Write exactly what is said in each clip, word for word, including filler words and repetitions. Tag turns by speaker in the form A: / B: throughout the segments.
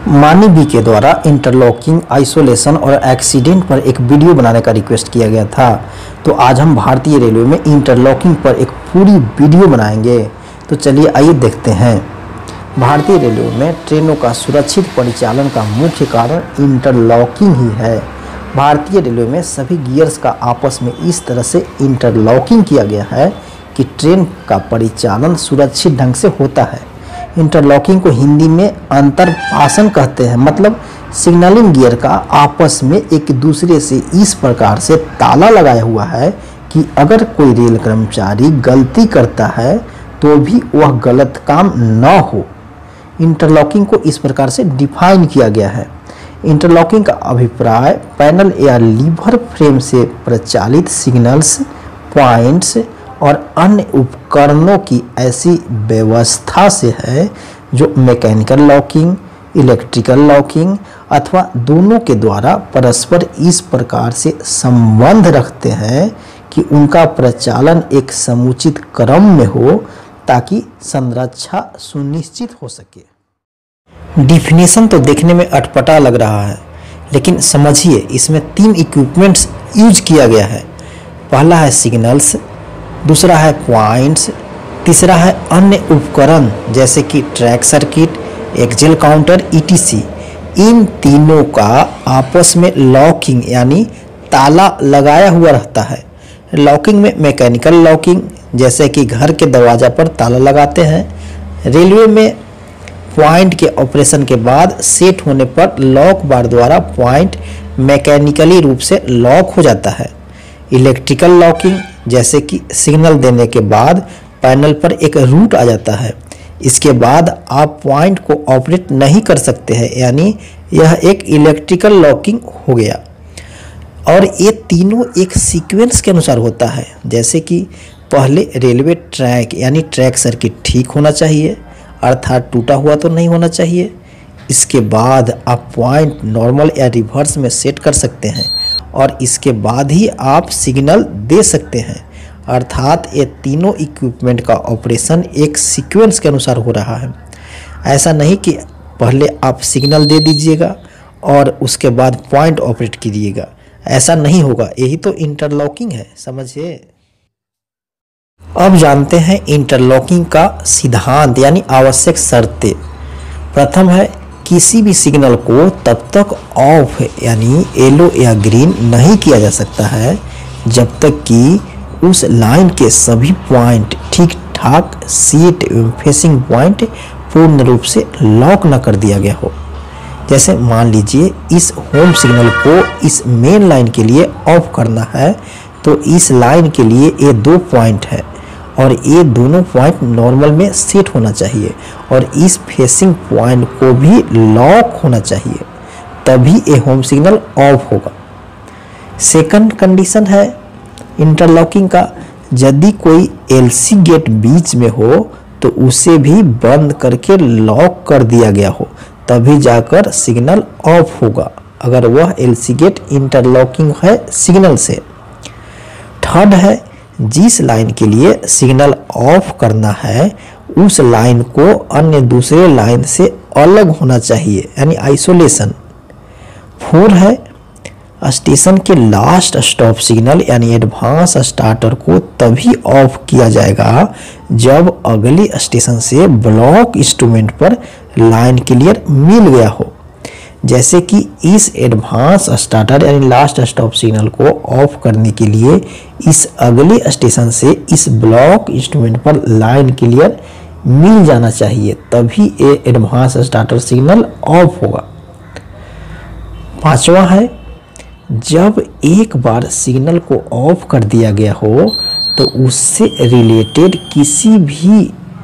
A: मानी बी के द्वारा इंटरलॉकिंग, आइसोलेशन और एक्सीडेंट पर एक वीडियो बनाने का रिक्वेस्ट किया गया था। तो आज हम भारतीय रेलवे में इंटरलॉकिंग पर एक पूरी वीडियो बनाएंगे। तो चलिए आइए देखते हैं। भारतीय रेलवे में ट्रेनों का सुरक्षित परिचालन का मुख्य कारण इंटरलॉकिंग ही है। भारतीय रेलवे में सभी गियर्स का आपस में इस तरह से इंटरलॉकिंग किया गया है कि ट्रेन का परिचालन सुरक्षित ढंग से होता है। इंटरलॉकिंग को हिंदी में अंतरपासन कहते हैं, मतलब सिग्नलिंग गियर का आपस में एक दूसरे से इस प्रकार से ताला लगाया हुआ है कि अगर कोई रेल कर्मचारी गलती करता है तो भी वह गलत काम न हो। इंटरलॉकिंग को इस प्रकार से डिफाइन किया गया है। इंटरलॉकिंग का अभिप्राय पैनल या लीवर फ्रेम से प्रचालित सिग्नल्स, पॉइंट्स और अन्य उपकरणों की ऐसी व्यवस्था से है जो मैकेनिकल लॉकिंग, इलेक्ट्रिकल लॉकिंग अथवा दोनों के द्वारा परस्पर इस प्रकार से संबंध रखते हैं कि उनका प्रचालन एक समुचित क्रम में हो ताकि संरक्षा सुनिश्चित हो सके। डिफिनेशन तो देखने में अटपटा लग रहा है, लेकिन समझिए इसमें तीन इक्विपमेंट्स यूज किया गया है। पहला है सिग्नल्स, दूसरा है पॉइंट्स, तीसरा है अन्य उपकरण जैसे कि track circuit, Excel counter, E T C. इन तीनों का आपस में लॉकिंग यानी ताला लगाया हुआ रहता है। लॉकिंग में मैकेनिकल लॉकिंग जैसे कि घर के दरवाजा पर ताला लगाते हैं। रेलवे में पॉइंट के ऑपरेशन के बाद सेट होने पर लॉक बार द्वारा पॉइंट मैकेनिकली रूप से लॉक हो जाता है। इलेक्ट्रिकल लॉकिंग जैसे कि सिग्नल देने के बाद पैनल पर एक रूट आ जाता है, इसके बाद आप पॉइंट को ऑपरेट नहीं कर सकते हैं, यानी यह एक इलेक्ट्रिकल लॉकिंग हो गया। और ये तीनों एक सीक्वेंस के अनुसार होता है, जैसे कि पहले रेलवे ट्रैक यानी ट्रैक सर्किट ठीक होना चाहिए, अर्थात टूटा हुआ तो नहीं होना चाहिए। इसके बाद आप पॉइंट नॉर्मल या रिवर्स में सेट कर सकते हैं और इसके बाद ही आप सिग्नल दे सकते हैं, अर्थात ये तीनों इक्विपमेंट का ऑपरेशन एक सीक्वेंस के अनुसार हो रहा है। ऐसा नहीं कि पहले आप सिग्नल दे दीजिएगा और उसके बाद पॉइंट ऑपरेट कीजिएगा, ऐसा नहीं होगा। यही तो इंटरलॉकिंग है, समझिए। अब जानते हैं इंटरलॉकिंग का सिद्धांत यानी आवश्यक शर्तें। प्रथम है किसी भी सिग्नल को तब तक ऑफ यानी येलो या ग्रीन नहीं किया जा सकता है जब तक कि उस लाइन के सभी पॉइंट ठीक ठाक सीट एवं फेसिंग पॉइंट पूर्ण रूप से लॉक न कर दिया गया हो। जैसे मान लीजिए इस होम सिग्नल को इस मेन लाइन के लिए ऑफ करना है, तो इस लाइन के लिए ये दो पॉइंट है और ये दोनों पॉइंट नॉर्मल में सेट होना चाहिए और इस फेसिंग पॉइंट को भी लॉक होना चाहिए, तभी ये होम सिग्नल ऑफ होगा। सेकंड कंडीशन है इंटरलॉकिंग का, यदि कोई एल सी गेट बीच में हो तो उसे भी बंद करके लॉक कर दिया गया हो, तभी जाकर सिग्नल ऑफ होगा, अगर वह एल सी गेट इंटरलॉकिंग है सिग्नल से। थर्ड है जिस लाइन के लिए सिग्नल ऑफ करना है उस लाइन को अन्य दूसरे लाइन से अलग होना चाहिए, यानी आइसोलेशन। फोर है स्टेशन के लास्ट स्टॉप सिग्नल यानी एडवांस स्टार्टर को तभी ऑफ किया जाएगा जब अगले स्टेशन से ब्लॉक इंस्ट्रूमेंट पर लाइन क्लियर मिल गया हो। जैसे कि इस एडवांस स्टार्टर यानी लास्ट स्टॉप सिग्नल को ऑफ करने के लिए इस अगले स्टेशन से इस ब्लॉक इंस्ट्रूमेंट पर लाइन क्लियर मिल जाना चाहिए, तभी ये एडवांस स्टार्टर सिग्नल ऑफ होगा। पांचवा है जब एक बार सिग्नल को ऑफ कर दिया गया हो तो उससे रिलेटेड किसी भी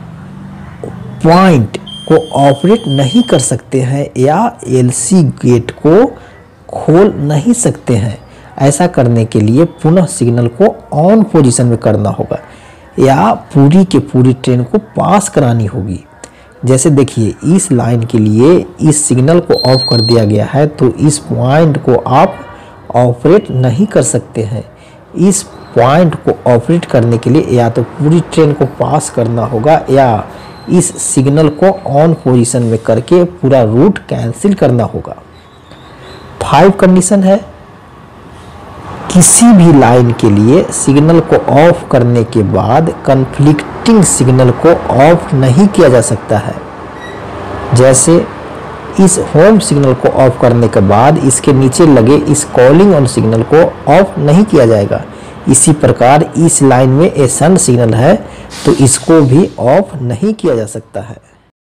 A: पॉइंट को ऑपरेट नहीं कर सकते हैं या एल सी गेट को खोल नहीं सकते हैं। ऐसा करने के लिए पुनः सिग्नल को ऑन पोजीशन में करना होगा या पूरी के पूरी ट्रेन को पास करानी होगी। जैसे देखिए इस लाइन के लिए इस सिग्नल को ऑफ कर दिया गया है तो इस पॉइंट को आप ऑपरेट नहीं कर सकते हैं। इस पॉइंट को ऑपरेट करने के लिए या तो पूरी ट्रेन को पास करना होगा या इस सिग्नल को ऑन पोजीशन में करके पूरा रूट कैंसिल करना होगा। फाइव कंडीशन है, किसी भी लाइन के लिए सिग्नल को ऑफ करने के बाद कन्फ्लिक्टिंग सिग्नल को ऑफ नहीं किया जा सकता है। जैसे इस होम सिग्नल को ऑफ करने के बाद इसके नीचे लगे इस कॉलिंग ऑन सिग्नल को ऑफ नहीं किया जाएगा। इसी प्रकार इस लाइन में ए सेंड सिग्नल है तो इसको भी ऑफ नहीं किया जा सकता है।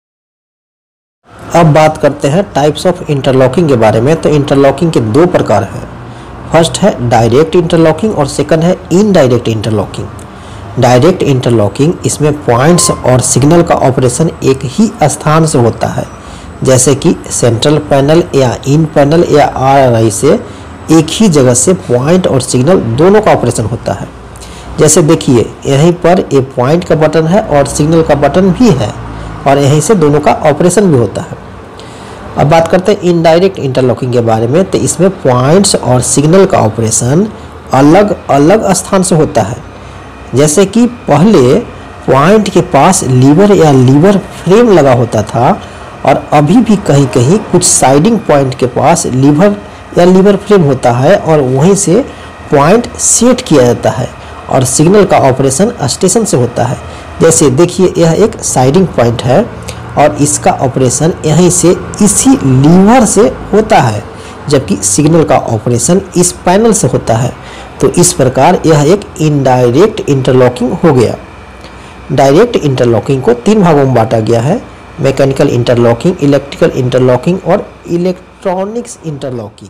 A: अब बात करते हैं टाइप्स ऑफ इंटरलॉकिंग के बारे में। तो इंटरलॉकिंग के दो प्रकार हैं। फर्स्ट है डायरेक्ट इंटरलॉकिंग और सेकंड है इनडायरेक्ट इंटरलॉकिंग। डायरेक्ट इंटरलॉकिंग, इसमें पॉइंट्स और सिग्नल का ऑपरेशन एक ही स्थान से होता है, जैसे कि सेंट्रल पैनल या इन पैनल या आर आर आई से एक ही जगह से पॉइंट और सिग्नल दोनों का ऑपरेशन होता है। जैसे देखिए यहीं पर ए पॉइंट का बटन है और सिग्नल का बटन भी है और यहीं से दोनों का ऑपरेशन भी होता है। अब बात करते हैं इनडायरेक्ट इंटरलॉकिंग के बारे में। तो इसमें पॉइंट्स और सिग्नल का ऑपरेशन अलग अलग स्थान से होता है। जैसे कि पहले पॉइंट के पास लीवर या लीवर फ्रेम लगा होता था और अभी भी कहीं कहीं कुछ साइडिंग पॉइंट के पास लीवर या लीवर फ्रेम होता है और वहीं से पॉइंट सेट किया जाता है और सिग्नल का ऑपरेशन स्टेशन से होता है। जैसे देखिए यह एक साइडिंग पॉइंट है और इसका ऑपरेशन यहीं से इसी लीवर से होता है, जबकि सिग्नल का ऑपरेशन इस पैनल से होता है। तो इस प्रकार यह एक इनडायरेक्ट इंटरलॉकिंग हो गया। डायरेक्ट इंटरलॉकिंग को तीन भागों में बांटा गया है, मैकेनिकल इंटरलॉकिंग, इलेक्ट्रिकल इंटरलॉकिंग और इलेक्ट्रॉनिक्स इंटरलॉकिंग।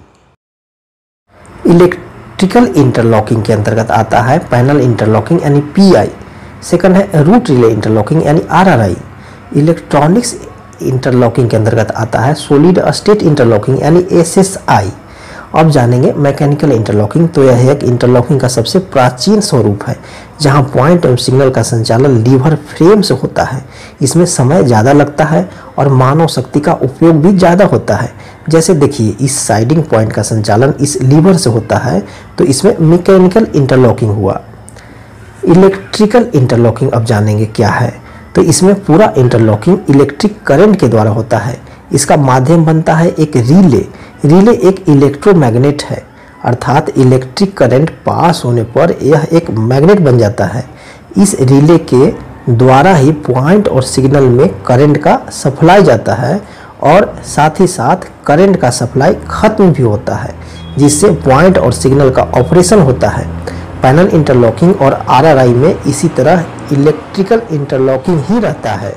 A: इलेक्ट्रिकल इंटरलॉकिंग के अंतर्गत आता है पैनल इंटरलॉकिंग यानी पी आई, सेकंड है रूट रिले इंटरलॉकिंग यानी are are I. Electronics interlocking के अंतर्गत आता है सॉलिड स्टेट इंटरलॉकिंग यानी एस एस आई। अब जानेंगे मैकेनिकल इंटरलॉकिंग। तो यह एक इंटरलॉकिंग का सबसे प्राचीन स्वरूप है, जहां पॉइंट एवं सिग्नल का संचालन लीवर फ्रेम से होता है। इसमें समय ज़्यादा लगता है और मानव शक्ति का उपयोग भी ज़्यादा होता है। जैसे देखिए इस साइडिंग पॉइंट का संचालन इस लीवर से होता है, तो इसमें मैकेनिकल इंटरलॉकिंग हुआ। इलेक्ट्रिकल इंटरलॉकिंग अब जानेंगे क्या है। तो इसमें पूरा इंटरलॉकिंग इलेक्ट्रिक करंट के द्वारा होता है। इसका माध्यम बनता है एक रिले। रिले एक इलेक्ट्रोमैग्नेट है, अर्थात इलेक्ट्रिक करंट पास होने पर यह एक मैग्नेट बन जाता है। इस रिले के द्वारा ही पॉइंट और सिग्नल में करंट का सप्लाई जाता है और साथ ही साथ करंट का सप्लाई खत्म भी होता है, जिससे पॉइंट और सिग्नल का ऑपरेशन होता है। पैनल इंटरलॉकिंग और आर आर आई में इसी तरह इलेक्ट्रिकल इंटरलॉकिंग ही रहता है।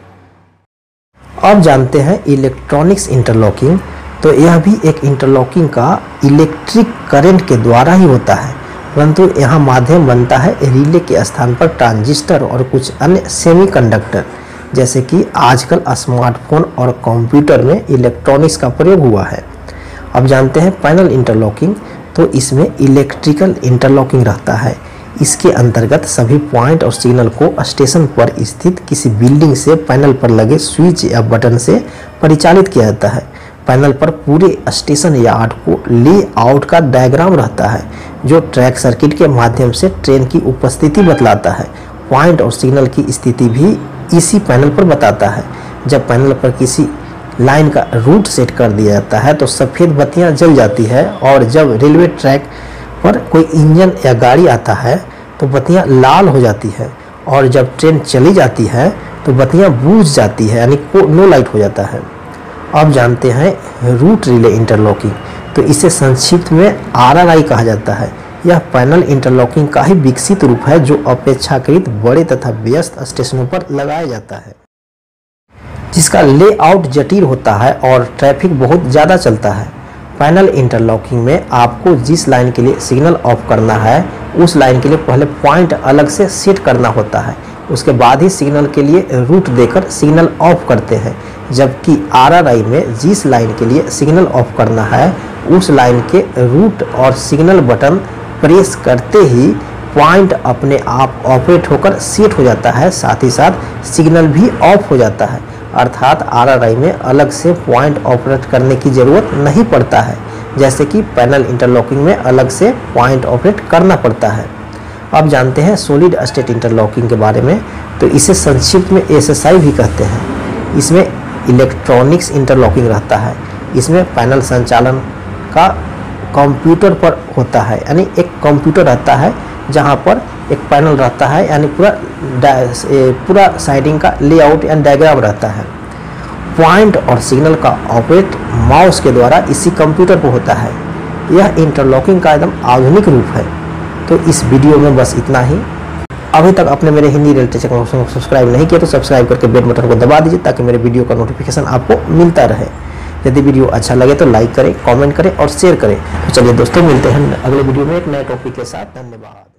A: अब जानते हैं इलेक्ट्रॉनिक्स इंटरलॉकिंग। तो यह भी एक इंटरलॉकिंग का इलेक्ट्रिक करंट के द्वारा ही होता है, परंतु यहाँ माध्यम बनता है रिले के स्थान पर ट्रांजिस्टर और कुछ अन्य सेमीकंडक्टर। जैसे कि आजकल स्मार्टफोन और कंप्यूटर में इलेक्ट्रॉनिक्स का प्रयोग हुआ है। अब जानते हैं पैनल इंटरलॉकिंग। तो इसमें इलेक्ट्रिकल इंटरलॉकिंग रहता है। इसके अंतर्गत सभी पॉइंट और सिग्नल को स्टेशन पर स्थित किसी बिल्डिंग से पैनल पर लगे स्विच या बटन से परिचालित किया जाता है। पैनल पर पूरे स्टेशन यार्ड को लेआउट का डायग्राम रहता है, जो ट्रैक सर्किट के माध्यम से ट्रेन की उपस्थिति बतलाता है। पॉइंट और सिग्नल की स्थिति भी इसी पैनल पर बताता है। जब पैनल पर किसी लाइन का रूट सेट कर दिया जाता है तो सफ़ेद बत्तियां जल जाती है, और जब रेलवे ट्रैक पर कोई इंजन या गाड़ी आता है तो बत्तियां लाल हो जाती है, और जब ट्रेन चली जाती है तो बत्तियां बुझ जाती है, यानी को नो लाइट हो जाता है। अब जानते हैं रूट रिले इंटरलॉकिंग। तो इसे संक्षिप्त में आर आर आई कहा जाता है। यह पैनल इंटरलॉकिंग का ही विकसित रूप है, जो अपेक्षाकृत बड़े तथा व्यस्त स्टेशनों पर लगाया जाता है, जिसका लेआउट जटिल होता है और ट्रैफिक बहुत ज़्यादा चलता है। पैनल इंटरलॉकिंग में आपको जिस लाइन के लिए सिग्नल ऑफ करना है, उस लाइन के लिए पहले पॉइंट अलग से सेट करना होता है, उसके बाद ही सिग्नल के लिए रूट देकर सिग्नल ऑफ करते हैं। जबकि आर आर आई में जिस लाइन के लिए सिग्नल ऑफ करना है, उस लाइन के रूट और सिग्नल बटन प्रेस करते ही पॉइंट अपने आप ऑपरेट होकर सेट हो जाता है, साथ ही साथ सिग्नल भी ऑफ हो जाता है। अर्थात आर आर आई में अलग से पॉइंट ऑपरेट करने की ज़रूरत नहीं पड़ता है, जैसे कि पैनल इंटरलॉकिंग में अलग से पॉइंट ऑपरेट करना पड़ता है। आप जानते हैं सॉलिड स्टेट इंटरलॉकिंग के बारे में, तो इसे संक्षिप्त में एस एस आई भी कहते हैं। इसमें इलेक्ट्रॉनिक्स इंटरलॉकिंग रहता है। इसमें पैनल संचालन का कंप्यूटर पर होता है, यानी एक कंप्यूटर रहता है जहां पर एक पैनल रहता है, यानी पूरा पूरा साइडिंग का लेआउट एंड डायग्राम रहता है। पॉइंट और सिग्नल का ऑपरेट माउस के द्वारा इसी कंप्यूटर पर होता है। यह इंटरलॉकिंग का एकदम आधुनिक रूप है। तो इस वीडियो में बस इतना ही। अभी तक आपने मेरे हिंदी रियलिटी चैनल को सब्सक्राइब नहीं किया तो सब्सक्राइब करके बेल बटन को दबा दीजिए ताकि मेरे वीडियो का नोटिफिकेशन आपको मिलता रहे। यदि वीडियो अच्छा लगे तो लाइक करें, कमेंट करें और शेयर करें। तो चलिए दोस्तों, मिलते हैं अगले वीडियो में एक नए टॉपिक के साथ। धन्यवाद।